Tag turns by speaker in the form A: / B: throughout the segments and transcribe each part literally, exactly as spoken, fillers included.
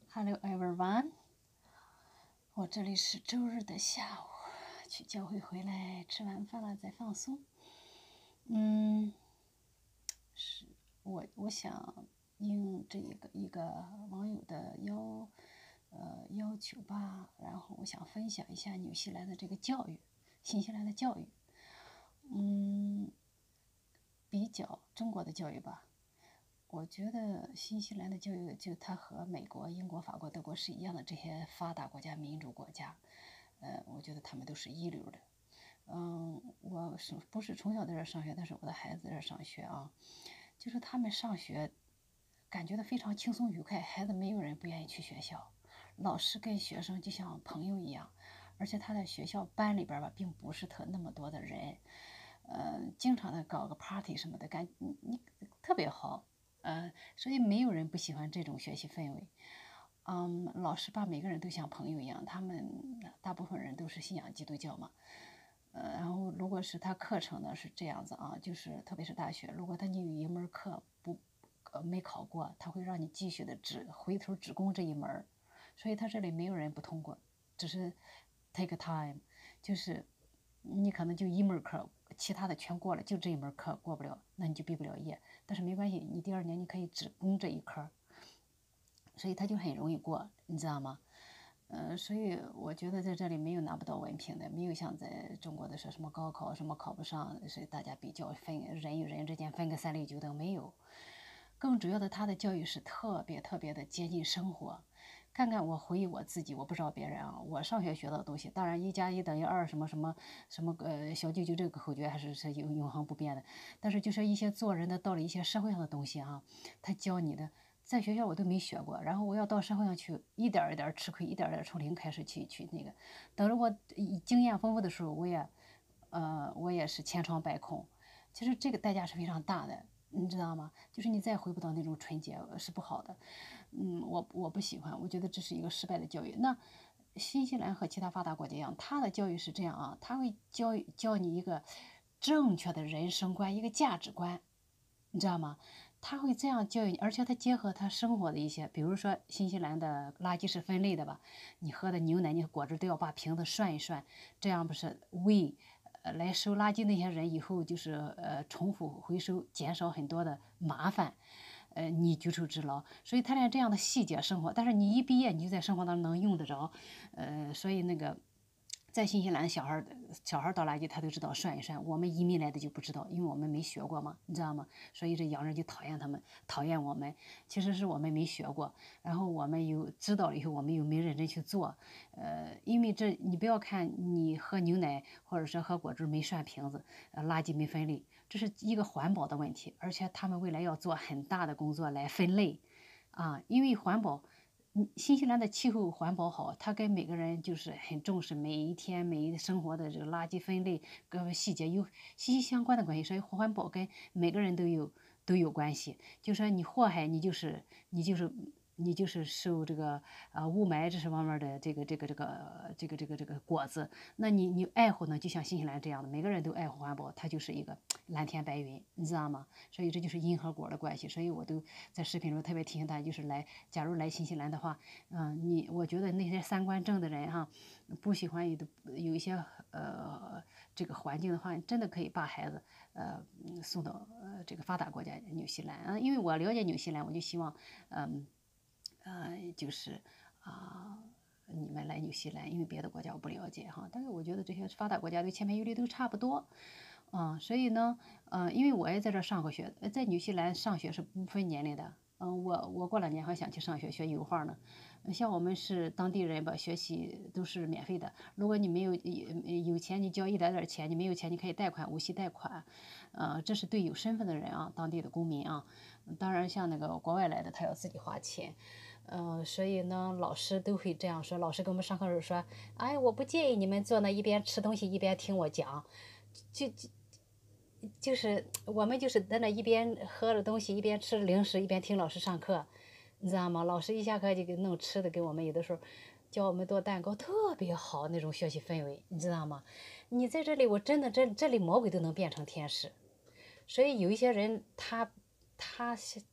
A: Hello everyone，我这里是周日的下午，去教会回来吃完饭了再放松。嗯，是我我想应这一个一个网友的要呃要求吧，然后我想分享一下纽西兰的这个教育，新西兰的教育，嗯，比较中国的教育吧。我觉得新西兰的教育就它和美国、英国、法国、德国是一样的，这些发达国家、民主国家，呃，我觉得他们都是一流的。嗯，我是不是从小在这上学？但是我的孩子在这上学啊，就是他们上学感觉到非常轻松愉快，孩子没有人不愿意去学校，老师跟学生就像朋友一样，而且他在学校班里边吧，并不是特那么多的人，呃，经常的搞个 party 什么的，感你你特别好。呃，所以没有人不喜欢这种学习氛围。嗯，老师把每个人都像朋友一样，他们大部分人都是信仰基督教嘛。呃，然后如果是他课程呢是这样子啊，就是特别是大学，如果他你有一门课不呃没考过，他会让你继续的只回头只攻这一门，所以他这里没有人不通过，只是 take time，就是你可能就一门课，其他的全过了，就这一门课过不了，那你就毕不了业。但是没关系，你第二年你可以只攻这一科，所以他就很容易过，你知道吗？呃，所以我觉得在这里没有拿不到文凭的，没有像在中国的说什么高考什么考不上，所以大家比较分人与人之间分个三六九等，没有。更主要的，他的教育是特别特别的接近生活。看看我回忆我自己，我不知道别人啊，我上学学到的东西，当然一加一等于二，什么什么什么呃小舅舅这个口诀还是是永永恒不变的，但是就是一些做人的道理，一些社会上的东西啊，他教你的，在学校我都没学过，然后我要到社会上去，一点一点吃亏，一点点从零开始去去那个，等着我经验丰富的时候，我也呃我也是千疮百孔，其实这个代价是非常大的。你知道吗？就是你再回不到那种纯洁是不好的。嗯，我我不喜欢，我觉得这是一个失败的教育。那新西兰和其他发达国家一样，它的教育是这样啊，它会教教你一个正确的人生观，一个价值观，你知道吗？他会这样教育你，而且他结合他生活的一些，比如说新西兰的垃圾是分类的吧，你喝的牛奶、你果汁都要把瓶子涮一涮，这样不是为呃来收垃圾那些人以后就是呃重复回收，减少很多的麻烦。呃，你举手之劳，所以他连这样的细节生活，但是你一毕业你就在生活当中能用得着，呃，所以那个在新西兰小孩小孩倒垃圾他都知道涮一涮，我们移民来的就不知道，因为我们没学过嘛，你知道吗？所以这洋人就讨厌他们，讨厌我们，其实是我们没学过，然后我们又知道了以后，我们又没认真去做，呃，因为这你不要看你喝牛奶或者是喝果汁没涮瓶子，呃，垃圾没分类。这是一个环保的问题，而且他们未来要做很大的工作来分类，啊，因为环保，新西兰的气候环保好，他跟每个人就是很重视每一天每一生活的这个垃圾分类各个细节有息息相关的关系，所以环保跟每个人都有都有关系。就说你祸害你就是你就是你就是受这个呃雾霾这是方面的这个这个这个这个这个这个果子，那你你爱护呢，就像新西兰这样的，每个人都爱护环保，它就是一个蓝天白云，你知道吗？所以这就是因和果的关系。所以我都在视频中特别提醒大家，就是来，假如来新西兰的话，嗯，你我觉得那些三观正的人哈，不喜欢有的有一些呃这个环境的话，真的可以把孩子呃送到呃这个发达国家纽西兰啊，因为我了解纽西兰，我就希望嗯呃就是啊。你们来纽西兰，因为别的国家我不了解哈，但是我觉得这些发达国家对千篇一律都差不多，啊，所以呢，呃，因为我也在这上过学，在纽西兰上学是不分年龄的。嗯，我我过两年还想去上学学油画呢。像我们是当地人吧，学习都是免费的。如果你没有有钱，你交一点点钱；你没有钱，你可以贷款，无息贷款。呃，这是对有身份的人啊，当地的公民啊。当然，像那个国外来的，他要自己花钱。嗯、呃，所以呢，老师都会这样说。老师给我们上课时候说：“哎，我不介意你们坐那一边吃东西一边听我讲。”就就就是我们就是在那一边喝着东西一边吃零食一边听老师上课，你知道吗？老师一下课就给弄吃的给我们，有的时候教我们做蛋糕，特别好那种学习氛围，你知道吗？你在这里，我真的这这里魔鬼都能变成天使，所以有一些人他他是。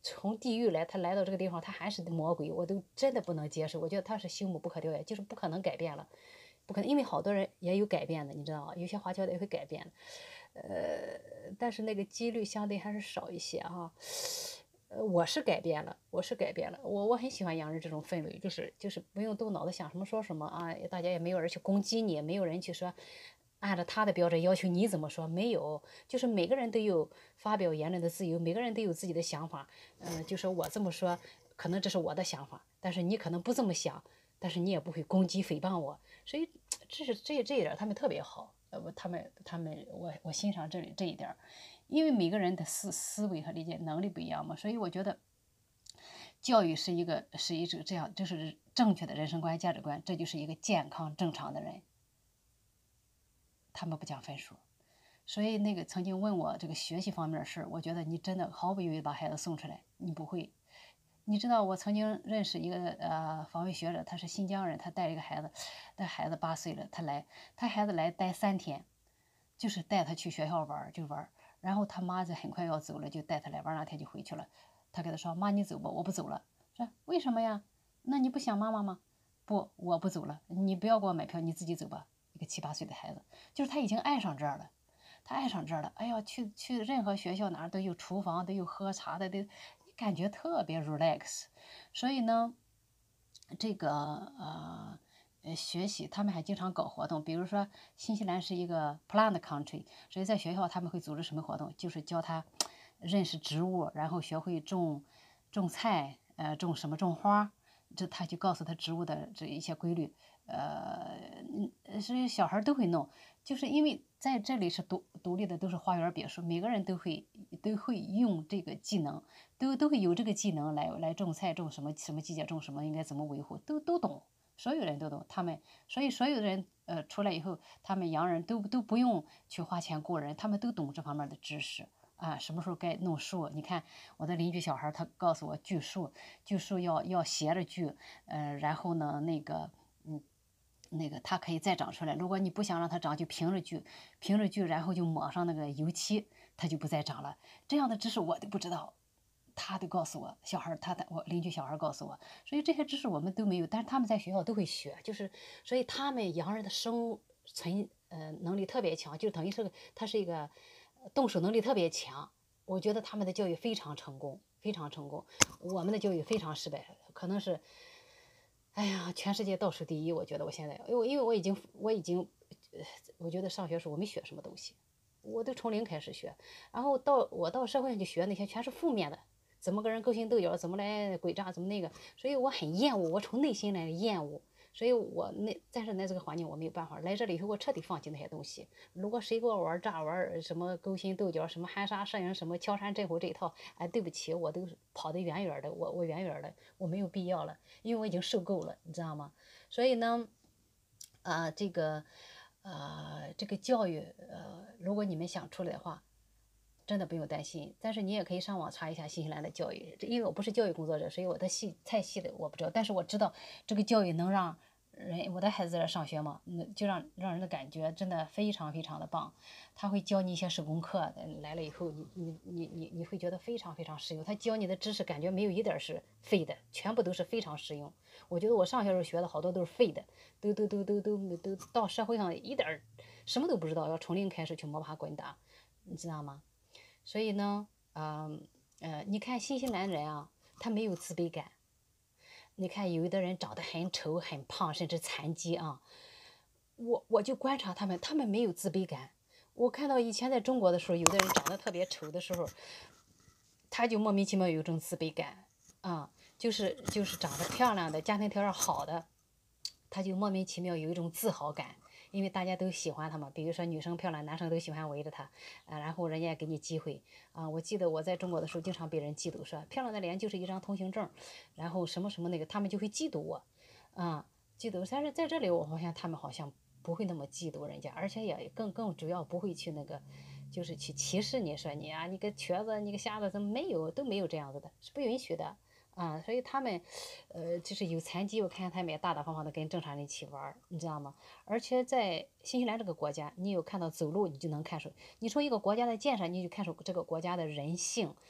A: 从地狱来，他来到这个地方，他还是魔鬼，我都真的不能接受。我觉得他是朽木不可雕也，就是不可能改变了，不可能，因为好多人也有改变的，你知道吗？有些华侨的也会改变的，呃，但是那个几率相对还是少一些哈。呃，我是改变了，我是改变了，我我很喜欢洋人这种氛围，就是就是不用动脑子想什么说什么啊，大家也没有人去攻击你，没有人去说按照他的标准要求你怎么说，没有，就是每个人都有发表言论的自由，每个人都有自己的想法，嗯、呃，就说我这么说，可能这是我的想法，但是你可能不这么想，但是你也不会攻击诽谤我，所以这是这这一点他们特别好，呃，他们他们我我欣赏这这一点。因为每个人的思思维和理解能力不一样嘛，所以我觉得教育是一个是一种这样，就是正确的人生观价值观，这就是一个健康正常的人。他们不讲分数，所以那个曾经问我这个学习方面的事，我觉得你真的毫不犹豫把孩子送出来，你不会。你知道我曾经认识一个呃访问学者，他是新疆人，他带一个孩子，带孩子八岁了，他来，他孩子来待三天，就是带他去学校玩就玩。然后他妈就很快要走了，就带他来玩两天就回去了。他跟他说：“妈，你走吧，我不走了。”说：“为什么呀？那你不想妈妈吗？”“不，我不走了，你不要给我买票，你自己走吧。”一个七八岁的孩子，就是他已经爱上这儿了，他爱上这儿了。哎呀，去去任何学校哪儿都有厨房，都有喝茶的，都感觉特别 relax。所以呢，这个呃。呃，学习他们还经常搞活动，比如说新西兰是一个 plant country，所以在学校他们会组织什么活动，就是教他认识植物，然后学会种种菜，呃，种什么种花，这他就告诉他植物的这一些规律，呃，所以小孩都会弄，就是因为在这里是独独立的，都是花园别墅，每个人都会都会用这个技能，都都会有这个技能来来种菜，种什么什么季节种什么，应该怎么维护，都都懂。所有人都懂，他们所以所有的人呃出来以后，他们洋人都都不用去花钱雇人，他们都懂这方面的知识啊。什么时候该弄树？你看我的邻居小孩，他告诉我锯树，锯树要要斜着锯，呃，然后呢那个嗯那个它可以再长出来。如果你不想让它长，就平着锯，平着锯，然后就抹上那个油漆，它就不再长了。这样的知识我都不知道。他都告诉我，小孩他的我邻居小孩告诉我，所以这些知识我们都没有，但是他们在学校都会学，就是所以他们洋人的生存呃能力特别强，就等于是个他是一个动手能力特别强。我觉得他们的教育非常成功，非常成功。我们的教育非常失败，可能是，哎呀，全世界倒数第一。我觉得我现在，因为因为我已经我已经，我觉得上学时候我没学什么东西，我都从零开始学，然后到我到社会上去学那些全是负面的。怎么跟人勾心斗角，怎么来诡诈，怎么那个，所以我很厌恶，我从内心来厌恶，所以我那但是在这个环境我没有办法，来这里以后我彻底放弃那些东西。如果谁给我玩诈玩什么勾心斗角，什么含沙射影，什么敲山震虎这一套，哎，对不起，我都跑得远远的，我我远远的，我没有必要了，因为我已经受够了，你知道吗？所以呢，啊、呃，这个，呃，这个教育，呃，如果你们想出来的话。真的不用担心，但是你也可以上网查一下新西兰的教育，因为我不是教育工作者，所以我的细太细的我不知道，但是我知道这个教育能让人，我的孩子在这上学嘛，嗯，就让让人的感觉真的非常非常的棒。他会教你一些手工课，来了以后你你你你你会觉得非常非常实用。他教你的知识感觉没有一点是废的，全部都是非常实用。我觉得我上学时候学的好多都是废的，都都都都都都到社会上一点什么都不知道，要从零开始去摸爬滚打，你知道吗？所以呢，嗯呃，你看新西兰人啊，他没有自卑感。你看有的人长得很丑、很胖，甚至残疾啊，我我就观察他们，他们没有自卑感。我看到以前在中国的时候，有的人长得特别丑的时候，他就莫名其妙有一种自卑感啊，就是就是长得漂亮的、家庭条件好的，他就莫名其妙有一种自豪感。因为大家都喜欢他嘛，比如说女生漂亮，男生都喜欢围着她，啊，然后人家给你机会啊。我记得我在中国的时候，经常被人嫉妒，说漂亮的脸就是一张通行证，然后什么什么那个，他们就会嫉妒我，啊，嫉妒。但是在这里，我发现他们好像不会那么嫉妒人家，而且也更更主要不会去那个，就是去歧视你，说你啊，你个瘸子，你个瞎子，怎么没有都没有这样子的，是不允许的。啊，所以他们，呃，就是有残疾，我看他们也大大方方的跟正常人一起玩，你知道吗？而且在新西兰这个国家，你有看到走路，你就能看出，你从一个国家的建设，你就看出这个国家的人性，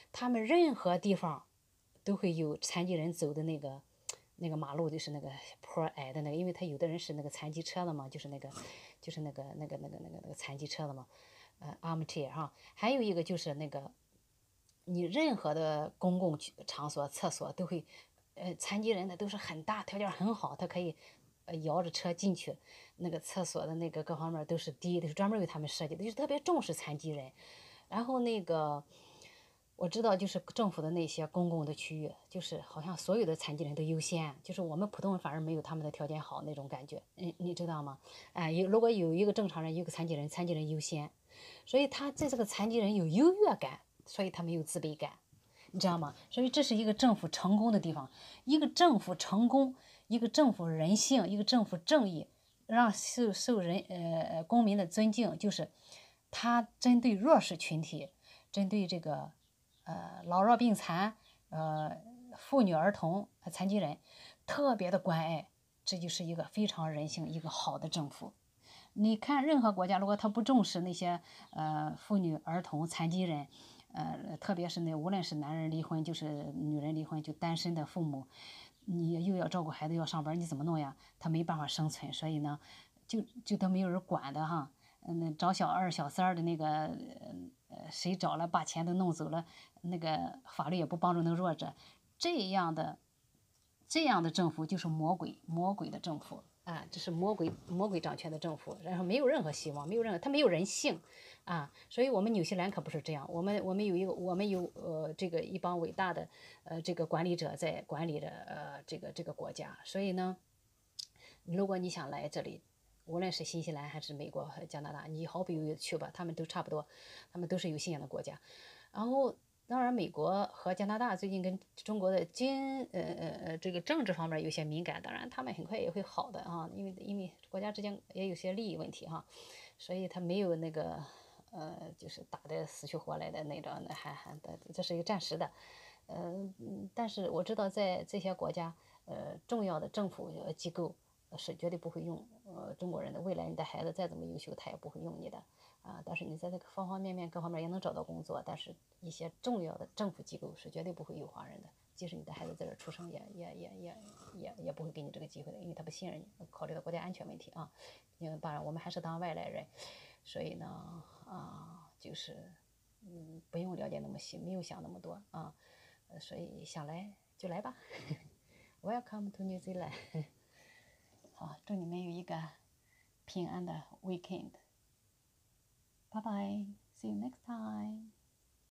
B: 他们任何地方都会有残疾人走的那个那个马路，就是那个坡矮的那个，因为他有的人是那个残疾车的嘛，就是那个就是那个那个那个那个那个残疾车的嘛，呃 armchair 哈，还有一个就是那个你任何的公共场所厕所都会，呃残疾人的都是很大条件很好，他可以呃摇着车进去，那个厕所的那个各方面都是低，都是专门为他们设计的，就是特别重视残疾人。然后那个我知道，就是政府的那些公共的区域，就是好像所有的残疾人都优先，就是我们普通人反而没有他们的条件好那种感觉，嗯，你知道吗？哎，有如果有一个正常人，有个残疾人，残疾人优先，所以他对这个残疾人有优越感，所以他没有自卑感，你知道吗？所以这是一个政府成功的地方，一个政府成功，一个政府人性，一个政府正义，让受受人呃公民的尊敬，就是他针对弱势群体，针对这个呃老弱病残、呃妇女儿童、残疾人，特别的关爱，这就是一个非常人性、一个好的政府。你看，任何国家如果他不重视那些呃妇女、儿童、残疾人，呃，特别是那无论是男人离婚，就是女人离婚，就单身的父母，你又要照顾孩子，要上班，你怎么弄呀？他没办法生存，所以呢，就就都没有人管的哈。嗯，找小二、小三儿的那个，呃，谁找了把钱都弄走了，那个法律也不帮助那个弱者，这样的这样的政府就是魔鬼，魔鬼的政府啊，这是魔鬼魔鬼掌权的政府，然后没有任何希望，没有任何，他没有人性啊，所以我们纽西兰可不是这样，我们我们有一个我们有呃这个一帮伟大的呃这个管理者在管理着呃这个这个国家，所以呢，如果你想来这里。无论是新西兰还是美国和加拿大，你毫不犹豫的去吧，他们都差不多，他们都是有信仰的国家。然后，当然，美国和加拿大最近跟中国的经呃呃呃这个政治方面有些敏感，当然他们很快也会好的啊，因为因为国家之间也有些利益问题哈，所以他没有那个呃就是打得死去活来的那种，那还还的这是一个暂时的，呃但是我知道在这些国家，呃重要的政府机构。是绝对不会用呃中国人的，未来你的孩子再怎么优秀，他也不会用你的啊。但是你在这个方方面面各方面也能找到工作，但是一些重要的政府机构是绝对不会有华人的，即使你的孩子在这出生，也也也也也也不会给你这个机会的，因为他不信任你，考虑到国家安全问题啊。因为当然我们还是当外来人，所以呢啊就是嗯不用了解那么细，没有想那么多啊，所以想来就来吧。Welcome to New Zealand 好，祝你们有一个平安的 weekend。拜拜 ，see you next time。